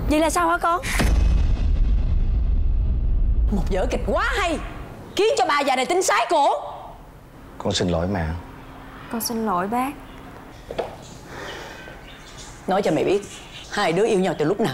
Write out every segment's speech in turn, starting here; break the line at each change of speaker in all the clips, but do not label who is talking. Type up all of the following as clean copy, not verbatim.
Vậy là sao hả con? Một vở kịch quá hay, khiến cho bà già này tính sái cổ.
Con xin lỗi mẹ.
Con xin lỗi bác.
Nói cho mày biết, hai đứa yêu nhau từ lúc nào?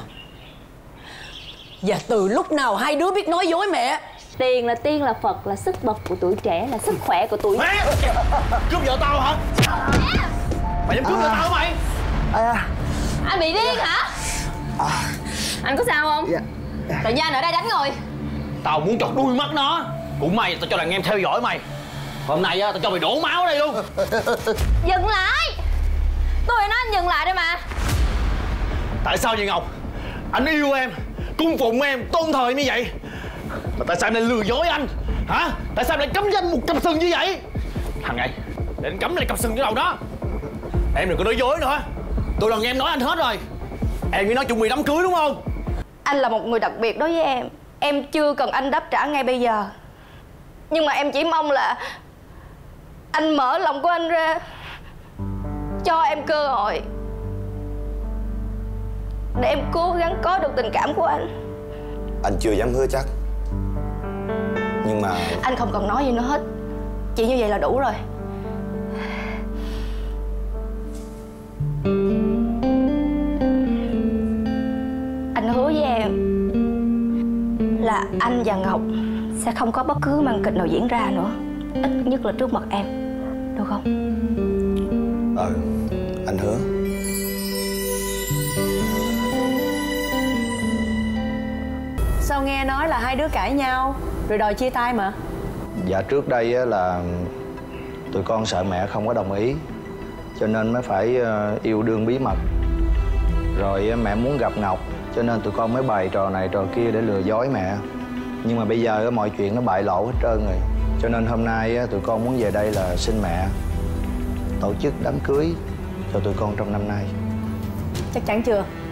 Và từ lúc nào hai đứa biết nói dối mẹ?
Tiền là tiên, là Phật, là sức bật của tuổi trẻ, là sức khỏe của tuổi...
Mẹ! Cướp vợ tao hả? Mày dám cướp vợ tao hả mày?
Anh bị điên hả? Anh có sao không?
Dạ.
Tự nhiên anh ở đây đánh người.
Tao muốn chọt đuôi mắt nó. Cũng may tao cho đàn em theo dõi mày. Hôm nay tao cho mày đổ máu ở đây luôn.
Dừng lại! Tôi nói anh dừng lại đây mà.
Tại sao vậy Ngọc? Anh yêu em, cung phụng em, tôn thờ em như vậy, mà tại sao em lại lừa dối anh? Hả? Tại sao em lại cấm cho anh một cặp sừng như vậy? Thằng này, để anh cấm lại cặp sừng cái đầu đó. Em đừng có nói dối nữa. Tôi lần nghe em nói anh hết rồi. Em với nó chuẩn bị đám cưới đúng không?
Anh là một người đặc biệt đối với em. Em chưa cần anh đáp trả ngay bây giờ. Nhưng mà em chỉ mong là anh mở lòng của anh ra, cho em cơ hội để em cố gắng có được tình cảm của anh.
Anh chưa dám hứa chắc, nhưng mà...
Anh không cần nói gì nữa hết. Chỉ như vậy là đủ rồi. Anh hứa với em là anh và Ngọc sẽ không có bất cứ màn kịch nào diễn ra nữa, ít nhất là trước mặt em, được không?
Anh hứa.
Sao nghe nói là hai đứa cãi nhau rồi đòi chia tay mà?
Dạ trước đây là tụi con sợ mẹ không có đồng ý, cho nên mới phải yêu đương bí mật. Rồi mẹ muốn gặp Ngọc, cho nên tụi con mới bày trò này trò kia để lừa dối mẹ. Nhưng mà bây giờ mọi chuyện nó bại lộ hết trơn rồi, cho nên hôm nay tụi con muốn về đây là xin mẹ tổ chức đám cưới cho tụi con trong năm nay.
Chắc chắn chưa?